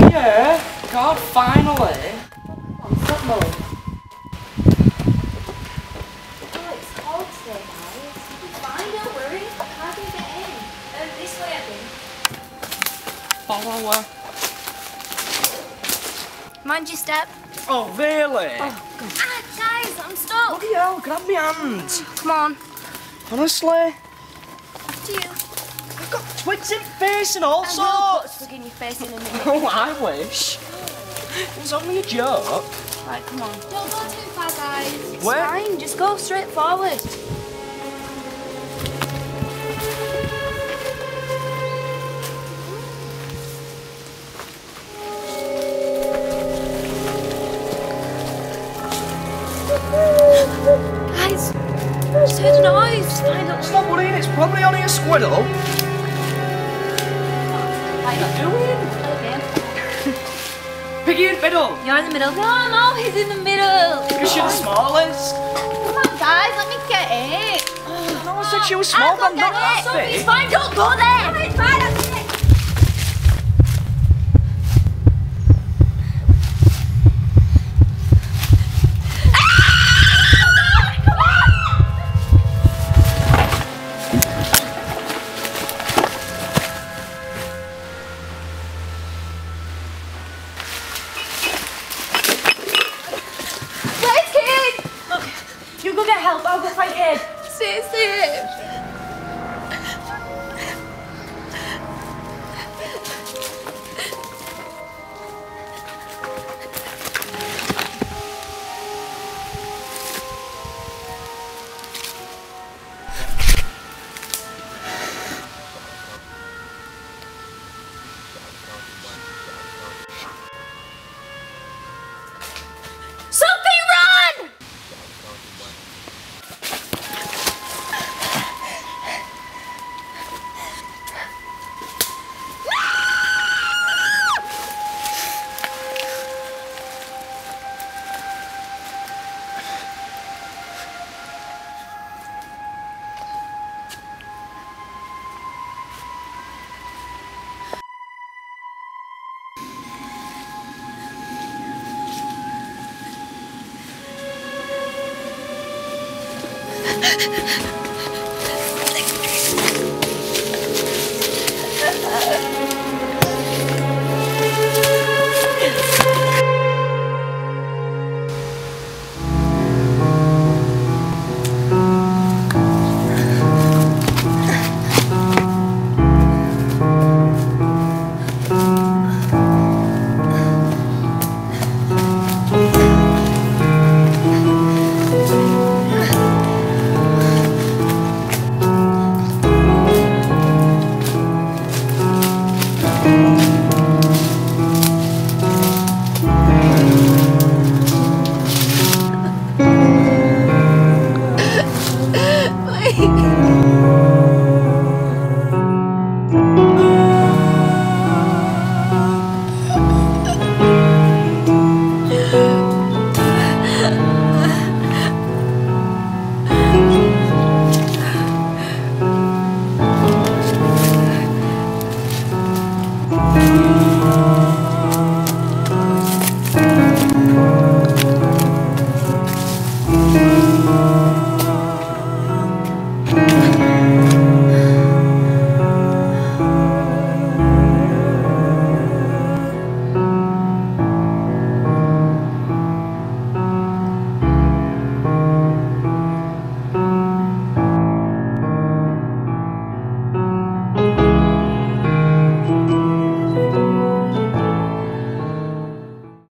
Yeah, God, finally. Stop mowing. Oh, it's cold today, guys. It's fine, don't worry. How can you get in? This way, I think. Follow her. Mind your step. Oh, really? Ah, guys, I'm stuck. Bloody hell, grab my hand. Come on. Honestly, After you. I've got twigs in face and all Put sorts. twig in your face in a minute. Oh, I wish. It was only a joke. Right, come on. Don't go too far, guys. It's Where? fine. Just go straight forward. Guys, just heard a noise. Find out. Stop worrying, it's probably only a squirrel. What are you doing? Piggy in the middle. You're in the middle. No, he's in the middle. Because you're the smallest. Come on, guys, let me get it. No, I said she was small, but not that It's big. fine, don't go there. It's fine, I'll get it. Where's Kid? You go get help, I'll go find Kid. Stay safe. Sophie, run! Wait.